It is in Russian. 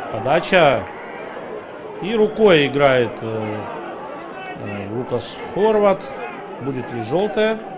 Подача. И рукой играет Лукас Хорват. Будет ли желтая?